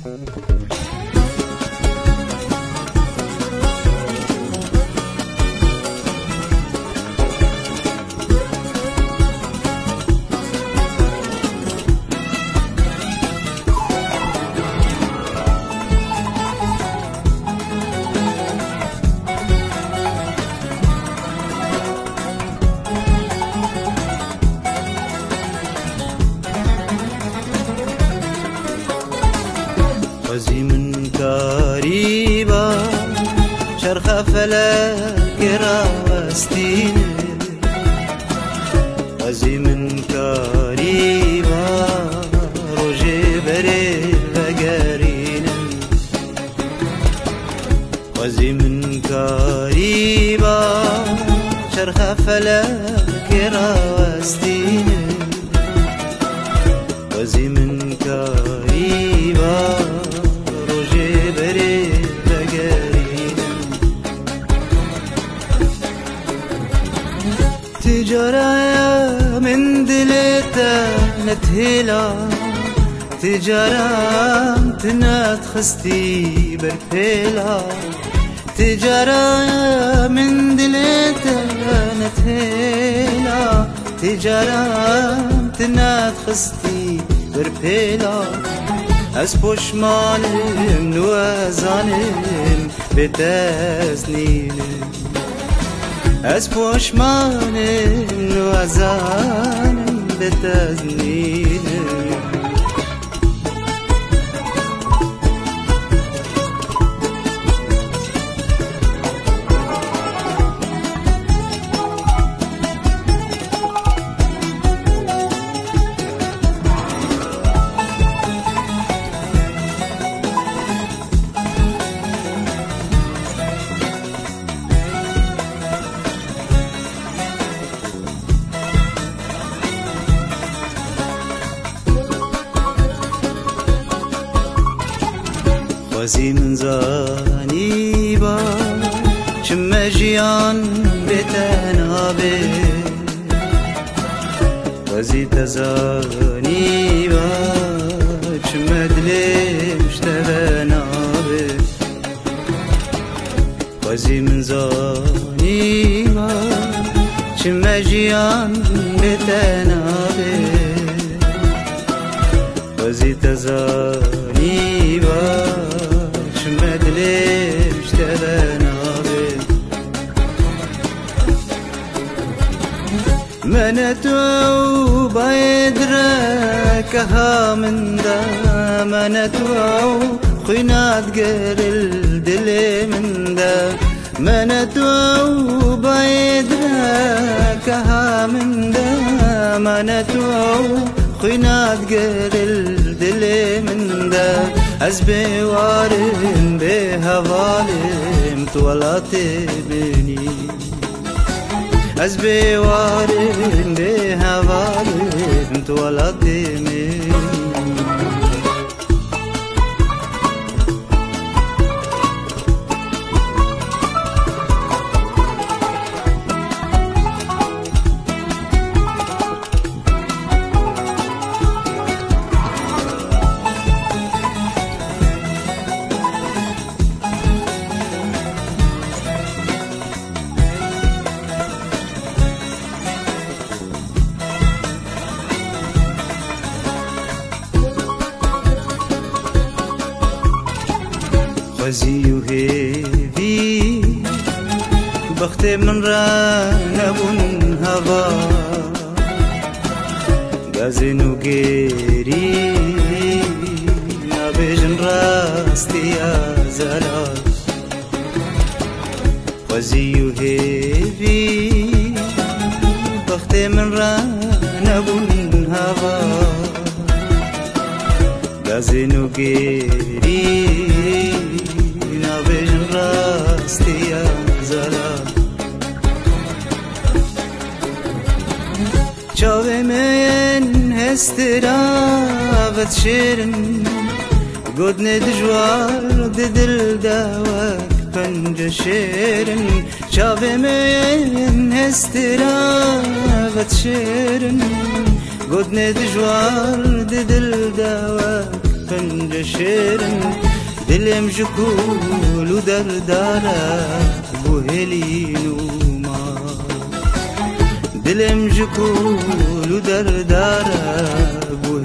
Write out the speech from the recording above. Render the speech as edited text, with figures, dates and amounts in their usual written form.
وزي من كاريبا شرخ فلك راستين وزي من كاريبا روجي بري بقارين وزي من كاريبا شرخ فلك راستين وزي من كاريبا تجارة من دلتا نتهلا تجارة تنات خستي برفيلا تجارة من دلتا نتهلا تجارة تنات خستي برفيلا أسبوش مالم نوازانم بتسنينم أسبوش مالم نوازانم بتسنينم وزي من زانيبا شمجيان بتنابي وزي تزانيبا شمدلي مشتبنابي وزي من زانيبا شمجيان بتنابي وزي تزانيبا مدلش تبنابي منتو بايدركها من دا منتو خينات قر الدلي من دا منتو بايدركها من دا منتو خينات قر الدلي من دا أزبي وارم بهوالم طولات بني أزبي وارم بهوالم طولات بني وزي وهيفي بخت من رانبون هوا غازن وغيري نابجن راستي يا زلال وزي وهيفي بخت من رانبون هوا غازن وغيري نابجن راستي يا زلال چاوه من هسترابت شیرن گودن دجوار دل داوک پنج شیرن چاوه من هسترابت شیرن گودن دجوار دل داوک پنج شیرن دلم جکول و درداره بو هلین و ما دلم جکول و درداره بو